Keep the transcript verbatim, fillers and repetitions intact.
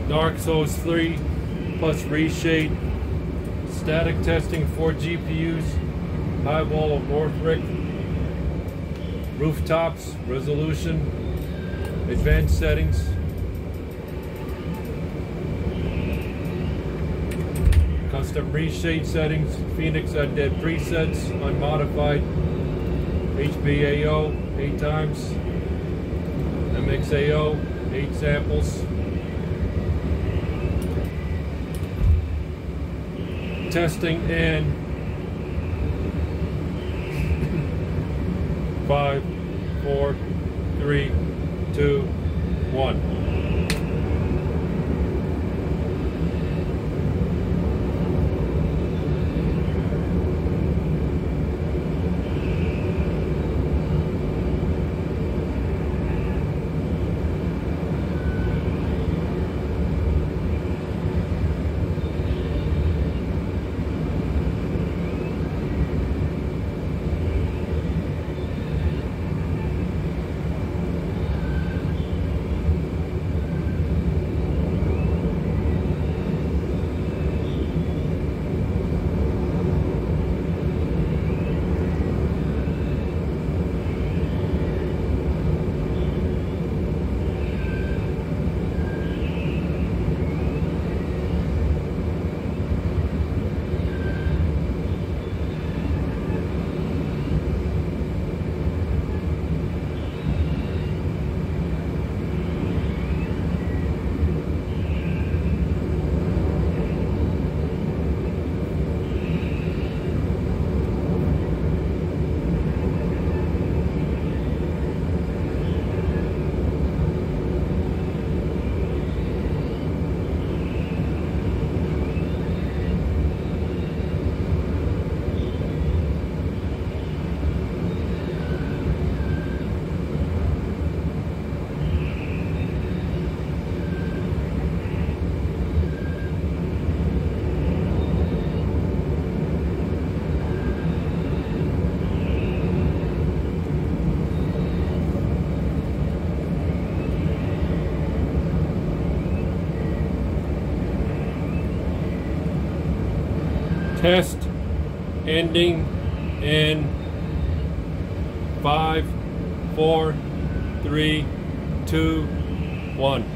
Dark Souls three plus Reshade. Static testing for G P Us. High wall of Northrop. Rooftops, resolution, advanced settings. Custom Reshade settings, Phoenix Undead presets, unmodified. H B A O, eight times. M X A O, eight samples. Testing and five, four, three, two, one. Test ending in five, four, three, two, one.